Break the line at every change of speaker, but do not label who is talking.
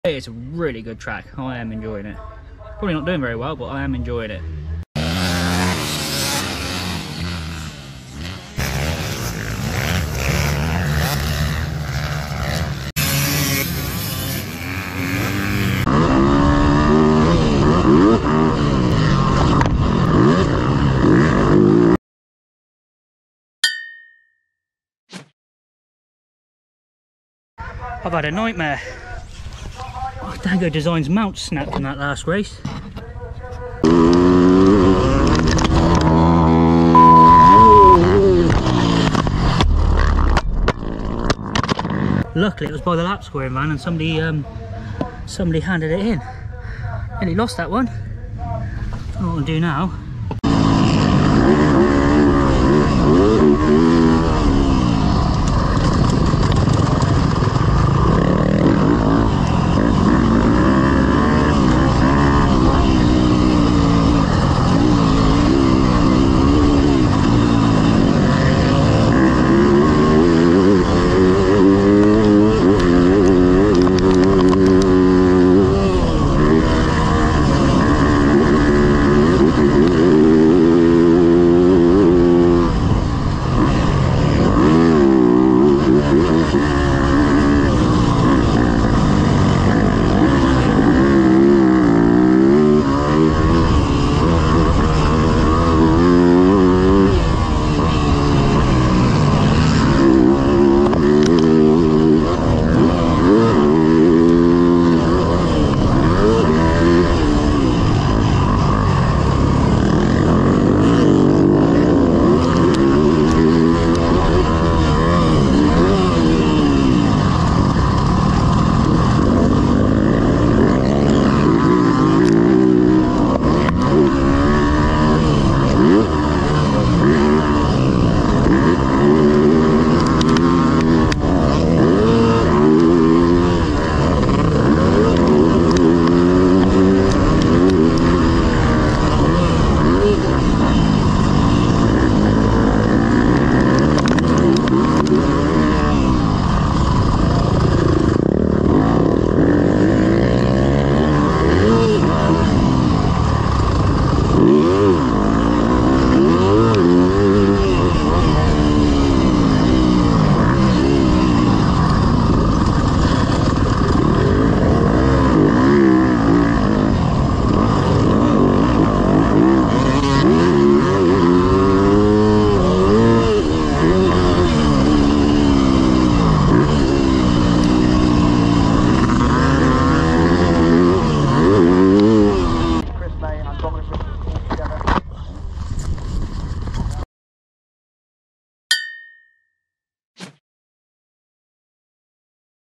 It's a really good track. I am enjoying it. Probably not doing very well, but I am enjoying it. I've had a nightmare. Oh, Dango Designs mount snapped in that last race. Luckily it was by the lap squaring van and somebody handed it in. And he lost that one. I don't know what I'll do now.